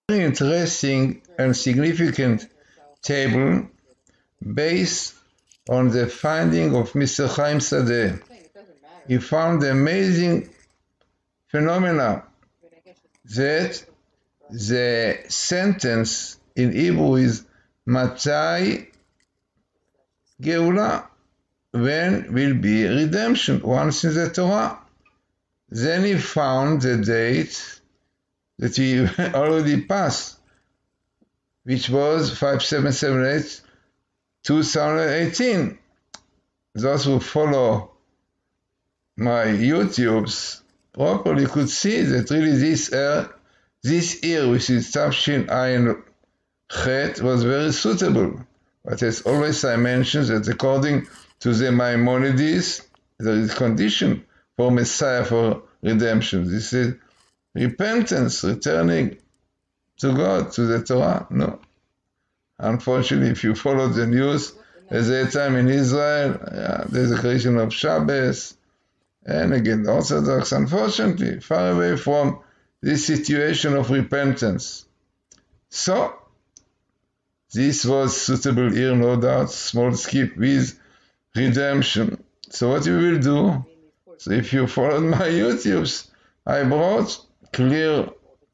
interesting and significant table based on the finding of Mr. Chaim Sadeh. He found the amazing phenomena that the sentence in Hebrew is Matai Geula, when will be redemption, once in the Torah. Then he found the date that we already passed, which was 5778, 2018. Those who follow my YouTubes properly could see that really this year, which is Tafshin Ayin Chet, was very suitable. But as always I mention that according to the Maimonides, there is condition for Messiah for redemption. This is repentance, returning to God, to the Torah. No. Unfortunately, if you follow the news, at that time in Israel, there's a creation of Shabbos, and again, the Orthodox, unfortunately, far away from this situation of repentance. So, this was suitable here, no doubt, small skip with redemption. So what we will do, so if you followed my YouTubes, I brought clear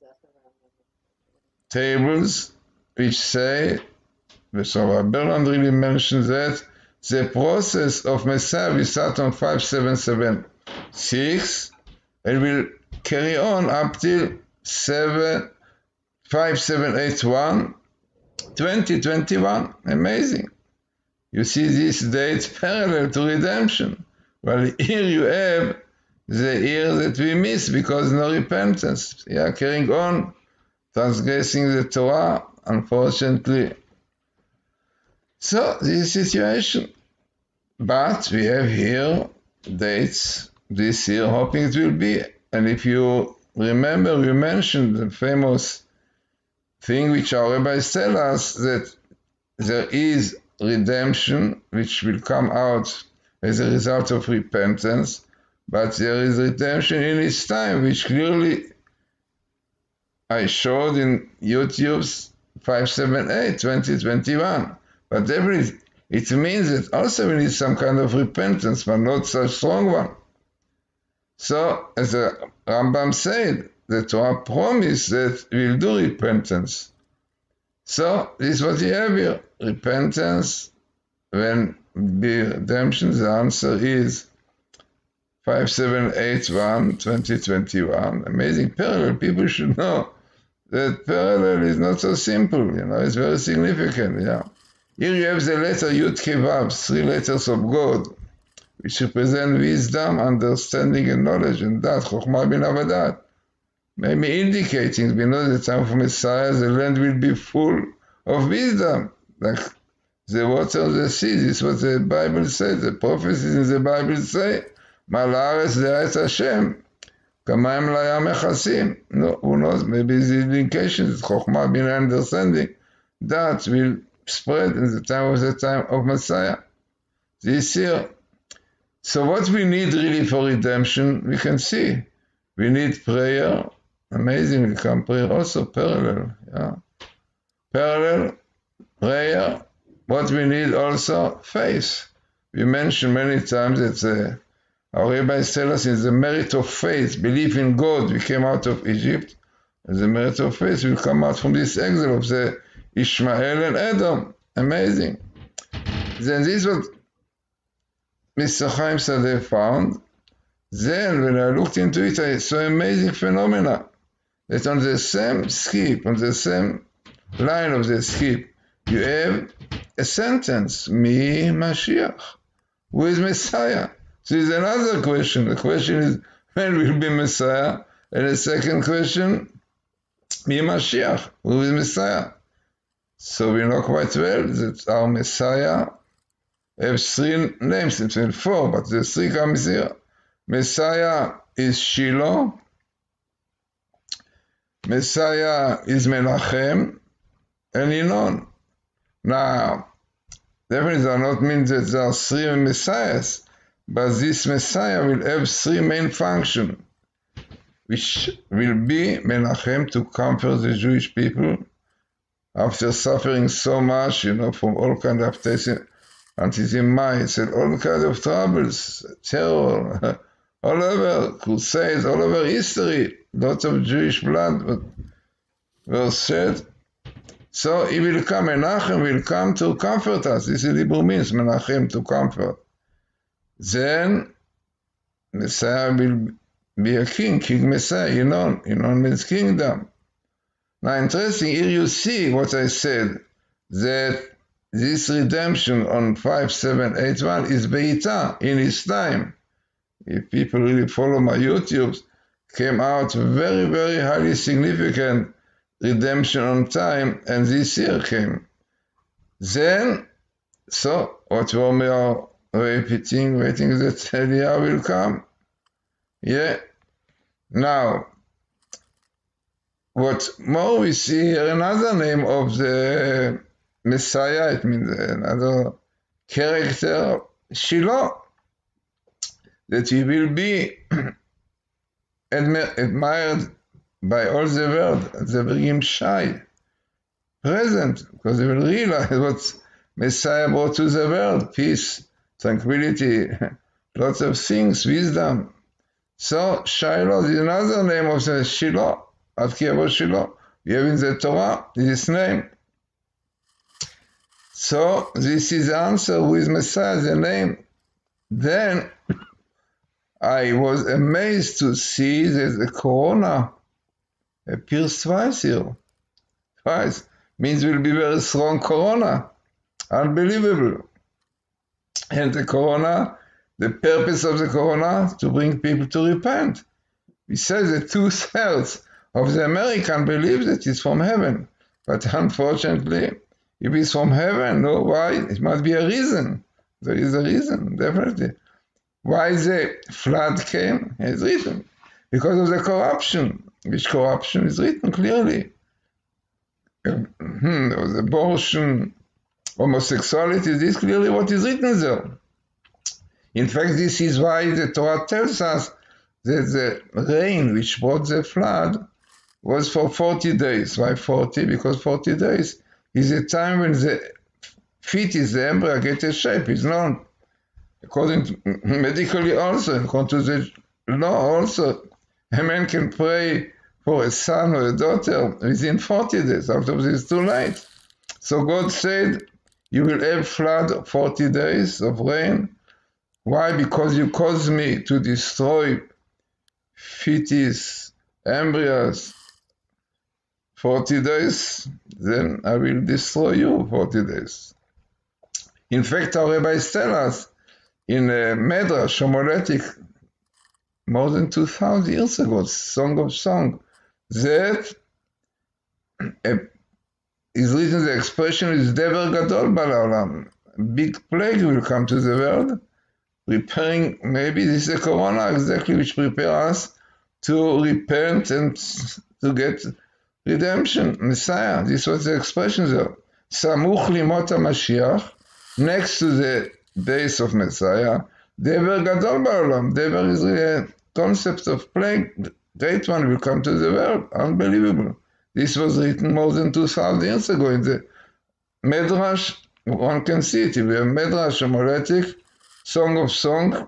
tables which say, so Berland really mentions that, the process of Messiah will start on 5776 and will carry on up till 5781, 2021. Amazing. You see this date parallel to redemption. Well, here you have the year that we miss because no repentance. Carrying on, transgressing the Torah, unfortunately. So, this situation. But we have here dates this year, hoping it will be. And if you remember, we mentioned the famous thing which our rabbis tell us, that there is redemption which will come out as a result of repentance, but there is redemption in its time, which clearly I showed in YouTube's 578, 2021. But definitely it means that also we need some kind of repentance, but not such strong one. So, as the Rambam said, the Torah promised that we'll do repentance. So, this is what you have here. Repentance, when be redemption, the answer is 5781, 2021. Amazing parallel. People should know that parallel is not so simple, it's very significant, Here you have the letter Yud Kei Vav, 3 letters of God, which represent wisdom, understanding, and knowledge, and that, Chokhmah Bina Vadat. Maybe indicating, we know the time of Messiah, the land will be full of wisdom, like the water of the sea. This is what the Bible says, the prophecies in the Bible say, Mal haaretz le'eretz Hashem, kamayim layam mechasim. No, who knows, maybe the indication is Chokhmah Bina, understanding, that will spread in the time of Messiah, this year. So what we need really for redemption, we can see. We need prayer. Amazingly, come prayer also parallel. Parallel, prayer. What we need also, faith. We mentioned many times that our rabbis tell us in the merit of faith, belief in God, we came out of Egypt, and the merit of faith will come out from this exile of the Ishmael and Edom. Amazing. Then this is what Mr. Chaim Sadeh found. Then when I looked into it, I saw amazing phenomena. That on the same skip, on the same line of the skip, you have a sentence, Mi Mashiach. Who is Messiah? So there's another question. The question is, when will be Messiah? And the second question, Mi Mashiach. Who is Messiah? So we know quite well that our Messiah have 3 names, it's 4, but the 3 comes here. Messiah is Shiloh, Messiah is Menachem, and Inon. Now, definitely does not mean that there are 3 Messiahs, but this Messiah will have 3 main functions. which will be Menachem to comfort the Jewish people after suffering so much, from all kinds of anti-Semites and all kinds of troubles, terror, all over, crusades, all over history, lots of Jewish blood was shed. So he will come, Menachem will come to comfort us. This is Hebrew means, Menachem, to comfort. Then Messiah will be a king Messiah, means kingdom. Now interesting, here you see what I said, that this redemption on 5781 is Beita, in his time. If people really follow my YouTubes, came out very, very highly significant redemption on time, and this year came. Then, so what we are waiting that Eliyahu will come. Yeah. Now, what more we see here, another name of the Messiah, it means another character, Shiloh, that he will be admired by all the world. They bring him shy, present, because they will realize what Messiah brought to the world: peace, tranquility, lots of things, wisdom. So Shiloh is another name of the Shiloh, Ad-Ki-Yavo Shiloh. You have in the Torah this name. So this is the answer with Messiah, the name. Then I was amazed to see that the corona appears twice here. Twice. Means will be very strong corona. Unbelievable. And the corona, the purpose of the corona, to bring people to repent. We say that 2/3 of the American believe that it's from heaven. But unfortunately, if it's from heaven, no, why? It must be a reason. There is a reason, definitely. Why the flood came? It's written. Because of the corruption. Which corruption is written clearly. There was abortion, homosexuality, this is clearly what is written there. In fact, this is why the Torah tells us that the rain which brought the flood was for 40 days. Why 40? Because 40 days is a time when the fetus, the embryo, get a shape. It's known. According to medically also, according to the law also, a man can pray for a son or a daughter within 40 days. After this, it's too late. So God said, you will have flood 40 days of rain. Why? Because you caused me to destroy fetus, embryos, 40 days, then I will destroy you 40 days. In fact, our rabbis tell us in a Medrash homiletic more than 2,000 years ago, Song of Song, that is written, the expression is Dever Gadol Balaolam. Big plague will come to the world, preparing, maybe this is a corona exactly, which prepare us to repent and to get redemption, Messiah. This was the expression there. Samuch limot HaMashiach, next to the days of Messiah, Dever Gadol Ba'olam. Dever is a concept of plague. Great one will come to the world. Unbelievable. This was written more than 2,000 years ago in the Medrash. One can see it. We have Medrash homiletic, Song of Song,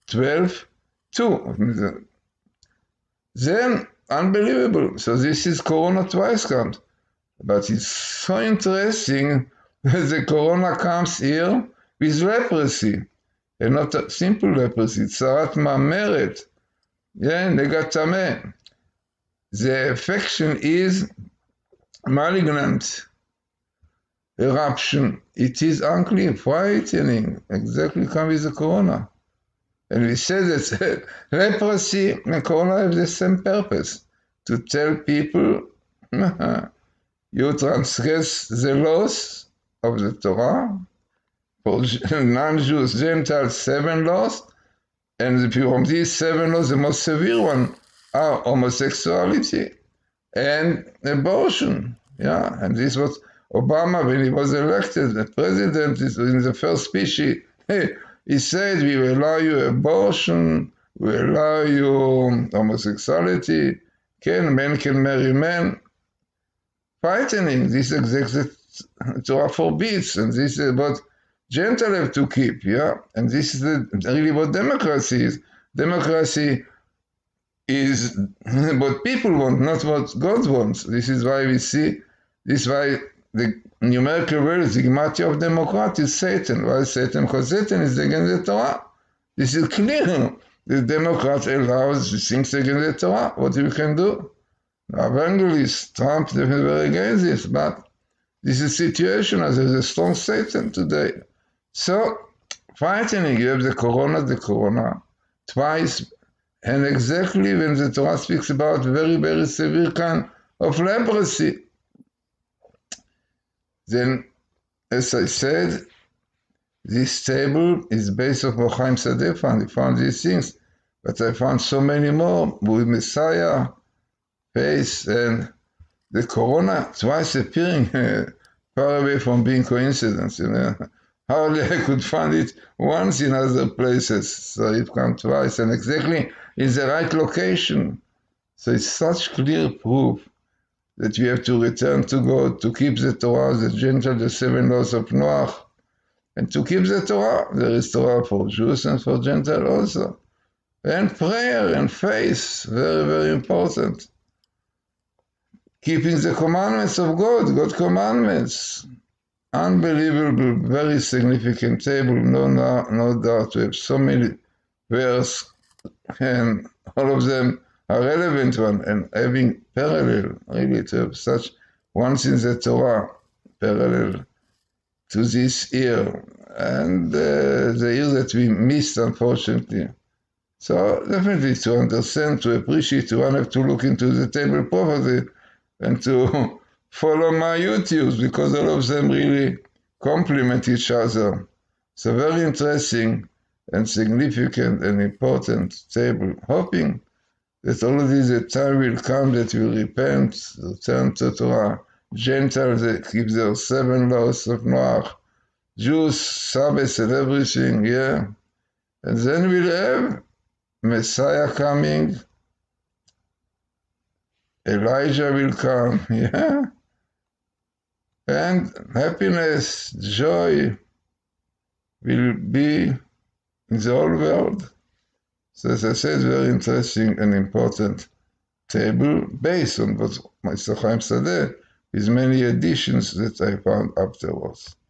12:2. Then, unbelievable. So this is Corona twice comes. But it's so interesting that the Corona comes here with leprosy. And not a simple leprosy, Tzarat Ma'ameret. Yeah, Negatame. The affection is malignant eruption. It is unclean, frightening. Exactly come with the corona. And we say that leprosy and corona have the same purpose, to tell people, you transgress the laws of the Torah. For non-Jews, Gentiles, 7 laws, and from these 7 laws, the most severe one are homosexuality and abortion. Yeah, and this was Obama, when he was elected, the president, in the first speech, he said, we will allow you abortion, we allow you homosexuality, men can marry men. Frightening, this is exactly Torah forbids, and this is what Gentiles have to keep, yeah? And this is really what democracy is. Democracy is what people want, not what God wants. This is why we see, this is why the numerical value, the gematria of Democrat is Satan. Why Satan? Because Satan is against the Torah. This is clear. The Democrat allows things against the Torah. What you can do? Evangelists, Trump, they were against this, but this is a situation as there's a strong Satan today. So, frightening, you have the corona, twice, and exactly when the Torah speaks about very, very severe kind of leprosy. Then, as I said, this table is based on what Chaim Sadeh found. He found these things, but I found so many more with Messiah, face, and the corona twice appearing far away from being coincidence, you know. Hardly I could find it once in other places, so it comes twice, and exactly in the right location. So it's such clear proof that we have to return to God, to keep the Torah, the Gentile, the 7 laws of Noach, and to keep the Torah. There is Torah for Jews and for Gentiles also. And prayer and faith, very, very important. Keeping the commandments of God, God's commandments. Unbelievable, very significant table, no doubt. We have so many verses, and all of them are relevant one, and having parallel, really, to have such ones in the Torah, parallel to this year, and the year that we missed, unfortunately. So definitely to understand, to appreciate, one have to look into the table properly, and to follow my YouTubes, because all of them really complement each other. So very interesting and significant and important table. Hoping that already the time will come that we repent, return to Torah. Gentiles, they keep their 7 laws of Noach. Jews, Sabbath and everything, yeah. And then we'll have Messiah coming. Elijah will come, yeah. And happiness, joy will be in the whole world. So as I said, very interesting and important table based on what Mr. Chaim Sadeh, with many additions that I found afterwards.